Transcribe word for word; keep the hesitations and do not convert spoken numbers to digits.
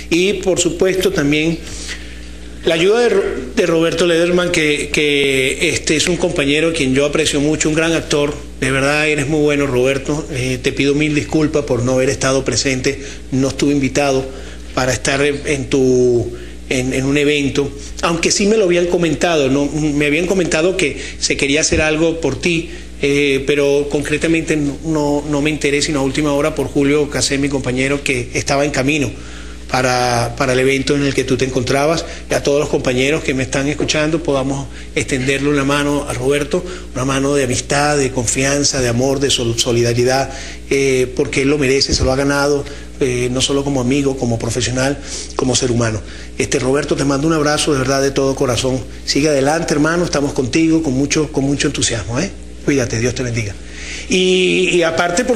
Y por supuesto también la ayuda de, de Roberto Lederman, que, que este es un compañero a quien yo aprecio mucho, un gran actor. De verdad eres muy bueno, Roberto. Eh, te pido mil disculpas por no haber estado presente. No estuve invitado para estar en tu en, en un evento, aunque sí me lo habían comentado, ¿no? Me habían comentado que se quería hacer algo por ti, eh, pero concretamente no, no me enteré sino a última hora por Julio Casé, mi compañero, que estaba en camino Para, para el evento en el que tú te encontrabas. Y a todos los compañeros que me están escuchando podamos extenderle una mano a Roberto, una mano de amistad, de confianza, de amor, de solidaridad, eh, porque él lo merece, se lo ha ganado, eh, no solo como amigo, como profesional, como ser humano. Este, Roberto, te mando un abrazo de verdad, de todo corazón. Sigue adelante, hermano, estamos contigo con mucho, con mucho entusiasmo, ¿eh? Cuídate, Dios te bendiga. Y, y aparte, por